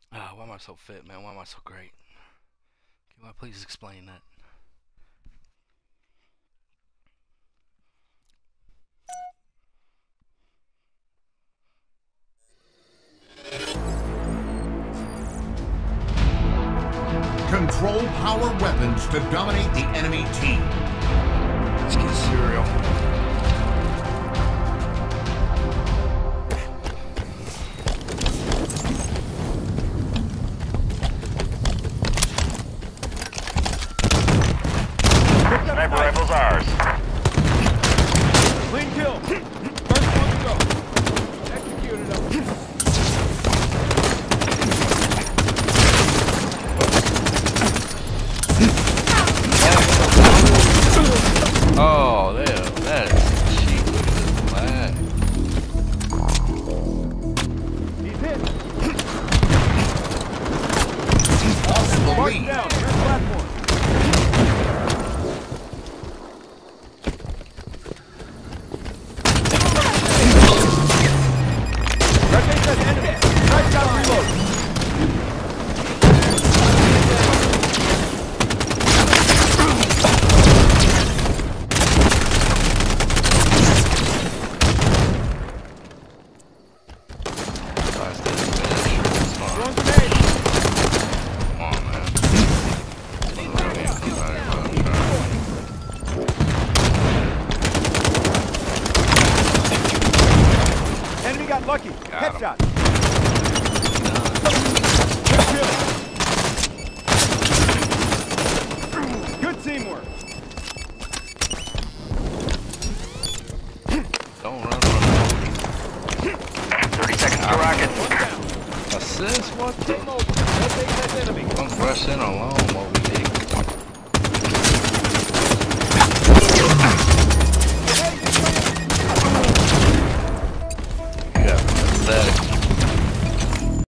Why am I so fit, man? Why am I so great? Can I please explain that? Control power weapons to dominate the enemy team. Let's get cereal. Sniper rifle's ours. Clean kill. First one to go. Executed him. Oh, there, that is cheap. Look at this flag. He's hit. Off the March lead. down. Rear platform. Rotate that enemy. Right down reload. Throwing grenade. Come on, man. Enemy got lucky. Got him. Headshot. Good kill. Good teamwork. Don't run from 30 seconds to rocket. One down. it. Assist? What the? Game over. Rotate that enemy. I'm rushing alone over